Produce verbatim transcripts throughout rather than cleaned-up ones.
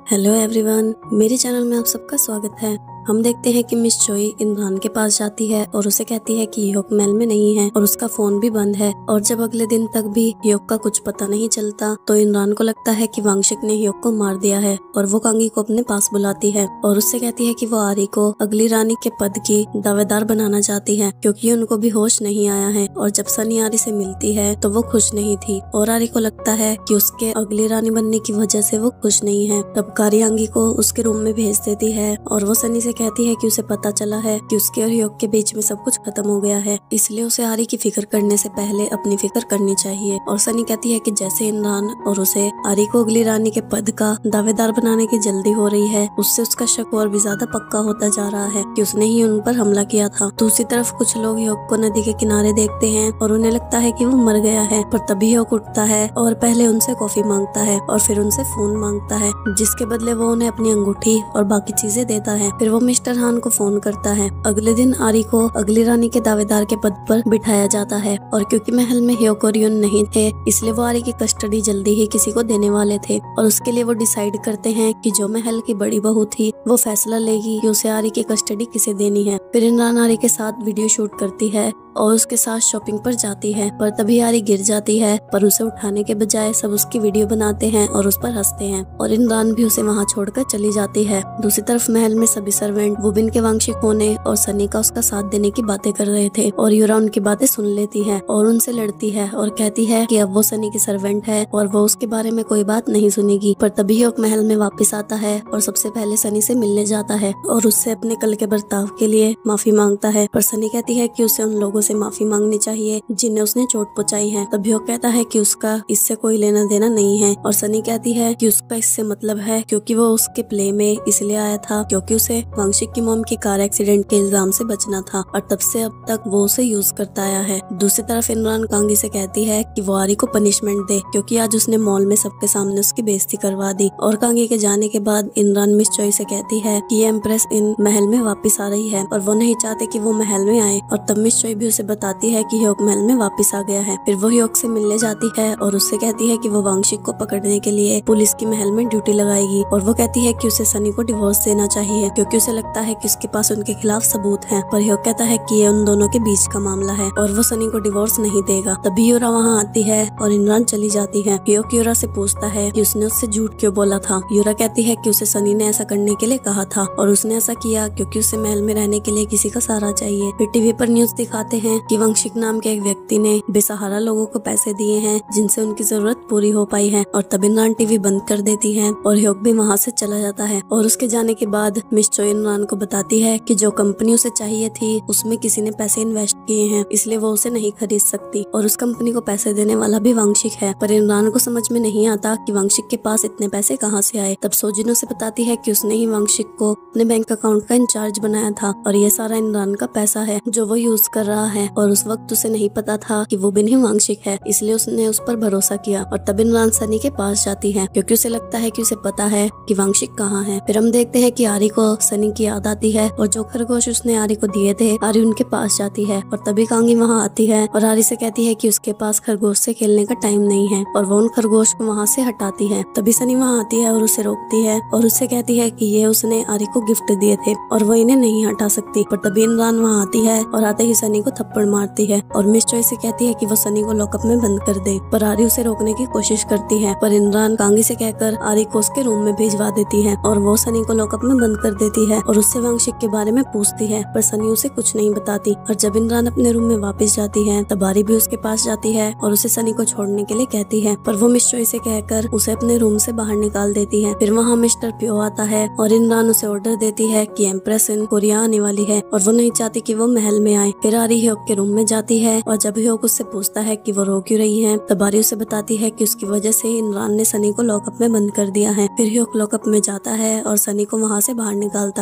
Hello everyone, मेरे channel में आप सबका स्वागत है। हम देखते हैं कि मिस चोई इमरान के पास जाती है और उसे कहती है कि ह्यूक महल में नहीं है और उसका फोन भी बंद है। और जब अगले दिन तक भी ह्यूक का कुछ पता नहीं चलता तो इमरान को लगता है कि वांगशिक ने ह्यूक को मार दिया है और वो कांगी को अपने पास बुलाती है और उससे कहती है कि वो आरी को अगली रानी के पद की दावेदार बनाना चाहती है क्योंकि उनको भी होश नहीं आया है। और जब सनी आरी से मिलती है तो वो खुश नहीं थी और आरी को लगता है कि उसके अगली रानी बनने की वजह से वो खुश नहीं है। तब कारी आंगी को उसके रूम में भेज देती है और वो सनी से कहती है कि उसे पता चला है कि उसके और ह्यूक के बीच में सब कुछ खत्म हो गया है, इसलिए उसे आरी की फिक्र करने से पहले अपनी फिक्र करनी चाहिए। और सनी कहती है कि जैसे इमरान और उसे आरी को अगली रानी के पद का दावेदार बनाने की जल्दी हो रही है, उससे उसका शक और भी ज्यादा पक्का होता जा रहा है कि उसने ही उन पर हमला किया था। दूसरी तरफ कुछ लोग ह्यूक को नदी के किनारे देखते हैं और उन्हें लगता है कि वो मर गया है, पर तभी ह्यूक उठता है और पहले उनसे कॉफी मांगता है और फिर उनसे फोन मांगता है, जिसके बदले वो उन्हें अपनी अंगूठी और बाकी चीजें देता है। फिर वो मिस्टर हान को फोन करता है। अगले दिन आरी को अगली रानी के दावेदार के पद पर बिठाया जाता है और क्योंकि महल में ह्यूक और यून नहीं थे, इसलिए वो आरी की कस्टडी जल्दी ही किसी को देने वाले थे और उसके लिए वो डिसाइड करते हैं कि जो महल की बड़ी बहू थी वो फैसला लेगी कि उसे आरी की कस्टडी किसे देनी है। फिर इमरान आरी के साथ वीडियो शूट करती है और उसके साथ शॉपिंग पर जाती है, पर तभी आरी गिर जाती है, पर उसे उठाने के बजाय सब उसकी वीडियो बनाते हैं और उस पर हंसते हैं और इमरान भी उसे वहां छोड़कर चली जाती है। दूसरी तरफ महल में सभी सर्वेंट वुबिन के वांगशिक होने और सनी का उसका साथ देने की बातें कर रहे थे और यूरा उनकी बातें सुन लेती है और उनसे लड़ती है और कहती है कि अब वो सनी की सर्वेंट है और वो उसके बारे में कोई बात नहीं सुनेगी। पर तभी ह्यूक महल में वापस आता है और सबसे पहले सनी से मिलने जाता है और उससे अपने कल के बर्ताव के लिए माफी मांगता है, पर सनी कहती है कि उसे उन लोगों से माफी मांगनी चाहिए जिन्हें उसने चोट पहुंचाई है। तब ह्यूक कहता है कि उसका इससे कोई लेना देना नहीं है और सनी कहती है कि उसका इससे मतलब है क्योंकि वो उसके प्ले में इसलिए आया था क्योंकि उसे वांगशिक की मॉम की कार एक्सीडेंट के इल्जाम से बचना था और तब से अब तक वो उसे यूज करता आया है। दूसरी तरफ इमरान कांगी से कहती है कि वो आरी को पनिशमेंट दे क्योंकि आज उसने मॉल में सबके सामने उसकी बेइज्जती करवा दी। और कांगी के जाने के बाद इमरान मिस चोई से कहती है कि ये एम्प्रेस इन महल में वापस आ रही है और वो नहीं चाहते कि वो महल में आए और तब मिस चोई भी उसे बताती है कि ह्यूक महल में वापस आ गया है। फिर वो ह्यूक से मिलने जाती है और उससे कहती है कि वो वांगशिक को पकड़ने के लिए पुलिस की महल में ड्यूटी लगाएगी और वो कहती है कि उसे सनी को डिवोर्स देना चाहिए क्योंकि उसे लगता है कि उसके पास उनके खिलाफ सबूत हैं। पर ह्यूक कहता है कि ये उन दोनों के बीच का मामला है और वो सनी को डिवोर्स नहीं देगा। तभी यूरा वहाँ आती है और इमरान चली जाती है। ह्यूक यूरा से पूछता है कि उसने उससे झूठ क्यों बोला था। यूरा कहती है कि उसे सनी ने ऐसा करने के लिए कहा था और उसने ऐसा किया क्योंकि उसे महल में रहने के लिए किसी का सहारा चाहिए। फिर टीवी पर न्यूज दिखाते हैं कि वांगशिक नाम के एक व्यक्ति ने बेसहारा लोगों को पैसे दिए हैं जिनसे उनकी जरूरत पूरी हो पाई है और तब इमरान टीवी बंद कर देती है और ह्यूक भी वहाँ से चला जाता है। और उसके जाने के बाद मिस चोई इमरान को बताती है कि जो कंपनी उसे चाहिए थी उसमें किसी ने पैसे इन्वेस्ट किए हैं, इसलिए वो उसे नहीं खरीद सकती और उस कंपनी को पैसे देने वाला भी वांगशिक है। पर इमरान को समझ में नहीं आता कि वांगशिक के पास इतने पैसे कहाँ से आए। तब सोजिन उसे बताती है कि उसने ही वांगशिक को अपने बैंक अकाउंट का इंचार्ज बनाया था और ये सारा इमरान का पैसा है जो वो यूज कर रहा है और उस वक्त उसे नहीं पता था कि वो भी वांगशिक है, इसलिए उसने उस पर भरोसा किया। और तब इमरान सनी के पास जाती है क्योंकि उसे लगता है कि उसे पता है कि वांगशिक कहाँ है। फिर हम देखते हैं कि आरी को सनी की याद आती है और जो खरगोश उसने आरी को दिए थे, आरी उनके पास जाती है और तभी कांगी वहाँ आती है और आरी से कहती है कि उसके पास खरगोश से खेलने का टाइम नहीं है और वो उन खरगोश को वहाँ से हटाती है। तभी सनी वहाँ आती है और उसे रोकती है और उससे कहती है कि ये उसने आरी को गिफ्ट दिए थे और वो इन्हें नहीं हटा सकती। पर तभी इमरान वहाँ आती है और आते ही सनी को थप्पड़ मारती है और मिस चोई से कहती है कि वो सनी को लॉकअप में बंद कर दे, पर आरी उसे रोकने की कोशिश करती है। पर इमरान कांगी से कहकर आरी को उसके रूम में भिजवा देती है और वो सनी को लॉकअप में बंद कर देती है और उससे वांगशिक के बारे में पूछती है, पर सनी उसे कुछ नहीं बताती। और जब इमरान अपने रूम में वापस जाती है तब आरी भी उसके पास जाती है और उसे सनी को छोड़ने के लिए कहती है, पर वो मिस चोई से कहकर उसे अपने रूम से बाहर निकाल देती है। फिर वहाँ मिस्टर प्यो आता है और इमरान उसे ऑर्डर देती है कि एम्प्रेस इन कोरिया आने वाली है और वो नहीं चाहती कि वो महल में आए। फिर आरी ह्यूक के रूम में जाती है और जब ह्यूक उससे पूछता है कि वो रो क्यों रही है, तब आरी उसे बताती है कि उसकी वजह से इमरान ने सनी को लॉकअप में बंद कर दिया है। फिर ह्यूक लॉकअप में जाता है और सनी को वहाँ से बाहर निकालता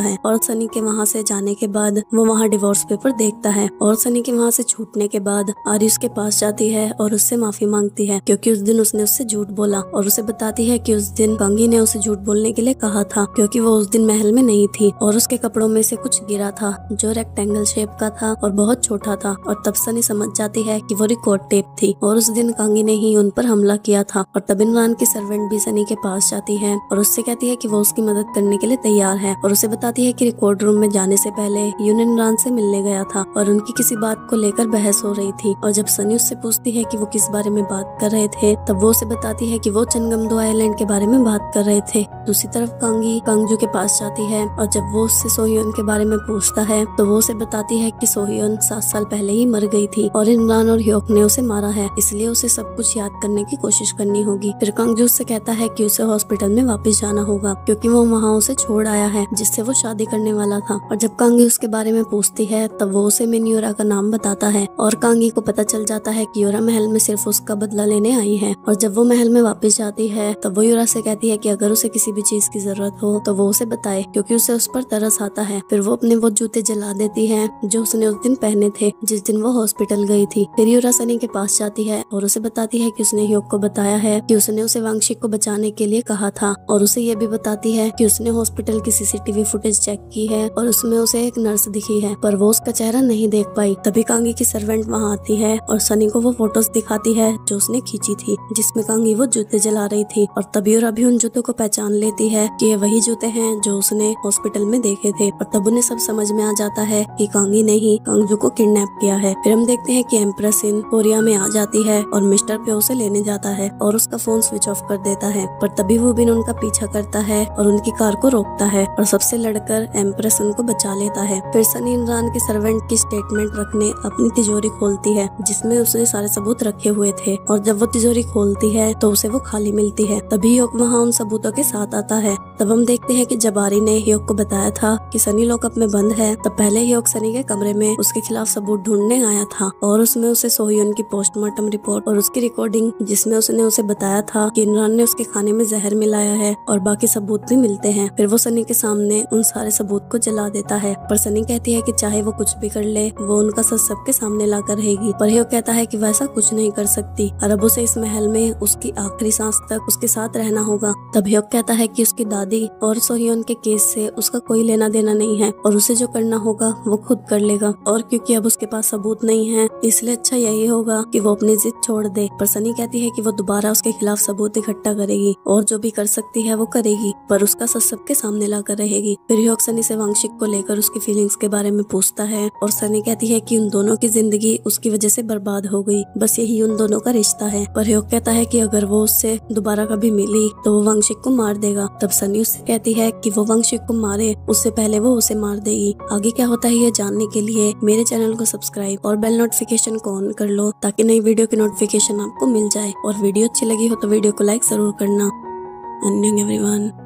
है और सनी के वहाँ से जाने के बाद वो वहाँ डिवोर्स पेपर देखता है और सनी के वहाँ से छूटने के बाद आरी उसके पास जाती है और उससे माफी मांगती है क्योंकि उस दिन उसने उससे झूठ बोला और उसे बताती है कि उस दिन कंगी ने उसे झूठ बोलने के लिए कहा था क्योंकि वो उस दिन महल में नहीं थी और उसके कपड़ों में से कुछ गिरा था जो रेक्टेंगल शेप का था और बहुत छोटा था। और तब सनी समझ जाती है कि वो रिकॉर्ड टेप थी और उस दिन कंगी ने ही उन पर हमला किया था। और तब इमरान की सर्वेंट भी सनी के पास जाती है और उससे कहती है कि वो उसकी मदद करने के लिए तैयार है और उसे बताती है कि रिकॉर्ड रूम में जाने से पहले यून इमरान से मिलने गया था और उनकी किसी बात को लेकर बहस हो रही थी। और जब सनी उससे पूछती है कि वो किस बारे में बात कर रहे थे तब वो उसे बताती है कि वो चंगमदो आइलैंड के बारे में बात कर रहे थे। दूसरी तरफ कांगी कांगजू के पास जाती है और जब वो उससे सोहियोन के बारे में पूछता है तो वो उसे बताती है कि सोहियोन सात साल पहले ही मर गई थी और इमरान और ह्योक ने उसे मारा है, इसलिए उसे सब कुछ याद करने की कोशिश करनी होगी। फिर कांगजू उससे कहता है कि उसे हॉस्पिटल में वापस जाना होगा क्योंकि वो वहाँ उसे छोड़ आया है जिससे वो शादी करने वाला था। और जब कांगी उसके बारे में पूछती है तब वो उसे मिन यूरा का नाम बताता है और कांगी को पता चल जाता है कि यूरा महल में सिर्फ उसका बदला लेने आई है। और जब वो महल में वापस जाती है तब वो यूरा से कहती है कि अगर उसे किसी भी चीज की जरूरत हो तो वो उसे बताए क्योंकि उसे उस पर तरस आता है। फिर वो अपने वो जूते जला देती है जो उसने उस दिन पहने थे जिस दिन वो हॉस्पिटल गई थी। फिर यूरा सनी के पास जाती है और उसे बताती है कि उसने ह्योक को बताया है कि उसने उसे वांगशिक को बचाने के लिए कहा था और उसे ये भी बताती है कि उसने हॉस्पिटल की सीसीटीवी फुटेज चेक की है और उसमें उसे एक नर्स दिखी है पर वो उसका चेहरा नहीं देख पाई। तभी कांगी की सर्वेंट वहाँ आती है और सनी को वो फोटोज दिखाती है जो उसने खींची थी जिसमें कांगी वो जूते जला रही थी। और तभी यूरा भी उन जूतों को पहचान लेती है कि ये वही जूते हैं जो उसने हॉस्पिटल में देखे थे। और तब उन्हें सब समझ में आ जाता है कि कांगी ने ही कांगजू को किडनैप किया है। फिर हम देखते हैं कि एम्प्रेस इन कोरिया में आ जाती है और मिस्टर पे उसे लेने जाता है और उसका फोन स्विच ऑफ कर देता है। पर तभी वो बिन उनका पीछा करता है और उनकी कार को रोकता है और सबसे लड़कर एम्प्रेस उनको बचा लेता है। फिर सनी इमरान के सर्वेंट की स्टेटमेंट रखने अपनी तिजोरी खोलती है जिसमें उसने सारे सबूत रखे हुए थे और जब वो तिजोरी खोलती है तो उसे वो खाली मिलती है। तभी ह्योक वहाँ उन सबूतों के साथ आता है। तब हम देखते हैं कि जब आरी ने ह्योक को बताया था कि सनी लॉकअप में बंद है तब पहले ह्योक सनी के कमरे में उसके खिलाफ सबूत ढूंढने आया था और उसमें उसे सोहियोन की पोस्टमार्टम रिपोर्ट और उसकी रिकॉर्डिंग जिसमें उसने उसे बताया था कि इमरान ने उसके खाने में जहर मिलाया है और बाकी सबूत भी मिलते हैं। फिर वो सनी के सामने उन सारे सबूत को जला देता है पर सनी कहती है कि चाहे वो कुछ भी कर ले वो उनका सच सबके सामने लाकर रहेगी। पर ह्योक कहता है कि वैसा कुछ नहीं कर सकती और अब उसे इस महल में उसकी आखिरी सांस तक उसके साथ रहना होगा। तब ह्योक कहता है कि उसकी दादी और सोहियोन के केस से उसका कोई लेना देना नहीं है और उसे जो करना होगा वो खुद कर लेगा और क्योंकि अब उसके पास सबूत नहीं है इसलिए अच्छा यही होगा कि वो अपनी जिद छोड़ दे। पर सनी कहती है कि वो दोबारा उसके खिलाफ सबूत इकट्ठा करेगी और जो भी कर सकती है वो करेगी पर उसका सच सबके सामने लाकर रहेगी। फिर ह्योक सनी से वांगशिक को लेकर उसकी फीलिंग्स के बारे में पूछता है और सनी कहती है कि उन दोनों की जिंदगी उसकी वजह से बर्बाद हो गई, बस यही उन दोनों का रिश्ता है। पर ह्योक कहता है कि अगर वो उससे दोबारा कभी मिली तो वो वांगशिक को मार देगा। तब सनी उससे कहती है कि वो वांगशिक को मारे उससे पहले वो उसे मार देगी। आगे क्या होता है ये जानने के लिए मेरे चैनल को सब्सक्राइब और बेल नोटिफिकेशन को ऑन कर लो ताकि नई वीडियो की नोटिफिकेशन आपको मिल जाए। और वीडियो अच्छी लगी हो तो वीडियो को लाइक जरूर करना। अन्यंग एवरीवन।